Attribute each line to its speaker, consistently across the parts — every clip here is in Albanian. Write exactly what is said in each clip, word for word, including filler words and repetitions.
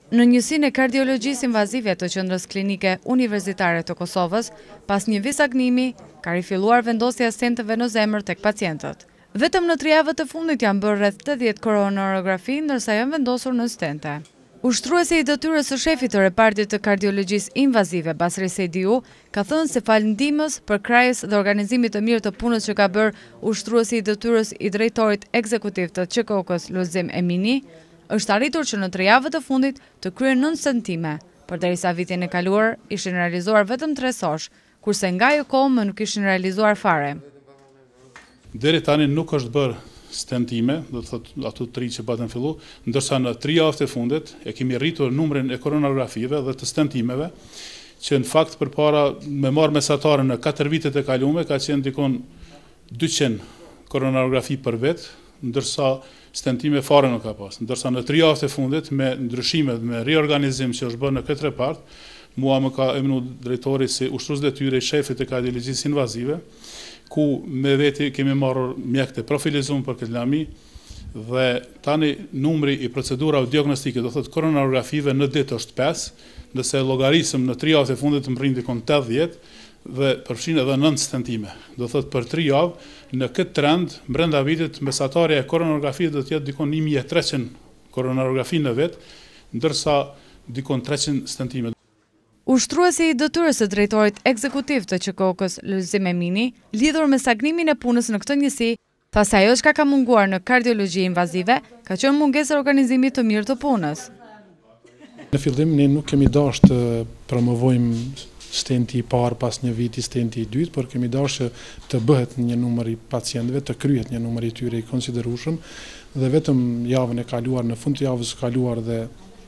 Speaker 1: Në njësinë e kardiologjisë invazive të Qendrës Klinike Universitare të Kosovës, pas një visagnimi, ka rifilluar vendosja e stentëve në zemër tek pacientët. Vetëm në tre javët e fundit janë bërë rreth tetëdhjetë koronarografi, ndërsa janë vendosur në stente. Ushtruesi i detyrës së shefit të repartit të kardiologjisë invazive, Basri Sejdiu, ka thënë se fal ndihmës, përkrahjes dhe organizimit të mirë të punës që ka bërë ushtruesi i detyrës i drejtorit ekzekutiv të Q K O-s Lulzim Emini, është arritur që në tre javët e fundit të kryen nëntë stentime, përderisa vitin e kaluar ishin realizuar vetëm tre sosh, kurse nga ajo kohë më nuk ishin realizuar fare.
Speaker 2: Deri tani nuk është bërë stentime, do të thotë ato tri që patën fillu, ndërsa në tre javët e fundit e kemi rritur numrin e koronagrafive dhe të stentimeve, që në fakt përpara me marrë mesatare në katër vitet e kaluara ka qenë dikon dyqind koronagrafi për vit, ndërsa stentime fare nuk ka pas. Ndërsa në tre javët e fundit me ndryshimet, me riorganizim që është bërë në këtë repart, mua më ka emënu drejtori si ushtrues detyre i shefit të kardiologjisë invazive, ku me veti kemi marrë mjek të profilizuar për këtë lami dhe tani numri i procedurave diagnostike, do thotë koronarografive në ditë është pesë, nëse llogarisëm në tre javët e fundit më rrin dikon tetëdhjetë dhe përfshin edhe nëntë stentime. Do thotë për tre javë në këtë trend brenda vitit mesatarja e koronarografive do të jetë dikon një mijë e treqind koronarografi në vit, ndërsa dikon treqind stentime.
Speaker 1: Ushtruesi i detyrës së drejtorit ekzekutiv të Q K O-s Lulzim Emini, lidhur me stagnimin e punës në këtë njësi, tha se ajo çka ka munguar në kardiologji invazive ka qenë mungesë e organizimit të mirë të punës.
Speaker 3: Në fillim ne nuk kemi dashur të promovojmë stenti i parë pas një viti, stenti i dytë, por kemi dashur të bëhet një numër i pacientëve, të kryhet një numër i tyre i konsiderueshëm dhe vetëm javën e kaluar, në fund të javës së kaluar dhe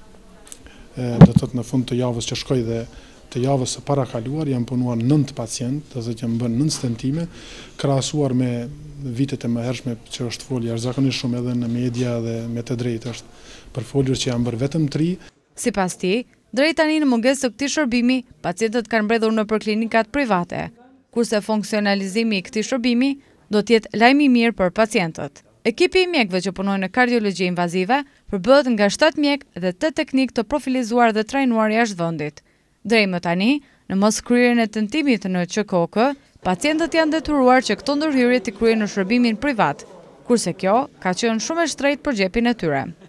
Speaker 3: do të thotë në fund të javës që shkoi dhe të javës së parakaluar janë punuar nëntë pacientë, do të thotë janë bërë nëntë stentime, krahasuar me vitet e mëhershme që është folur jashtëzakonisht shumë edhe në media dhe me të drejtë është përfolur që janë bërë vetëm tri.
Speaker 1: Sipas tij, drejt tani në mungesë të këtij shërbimi, pacientët kanë mbledhur nëpër klinikat private, kurse funksionalizimi i këtij shërbimi do të jetë lajm i mirë për pacientët. Ekipi i mjekëve që punojnë në kardiologji invazive përbëhet nga shtatë mjekë dhe tetë teknik të profilizuar dhe trajnuar jashtë vendit. Deri më tani, në mos kryerjen e tentimit në Q K O K, pacientët janë detyruar që këto ndërhyrje të kryejnë në shërbimin privat, kurse kjo ka qenë shumë e shtrenjtë për xhepin e tyre.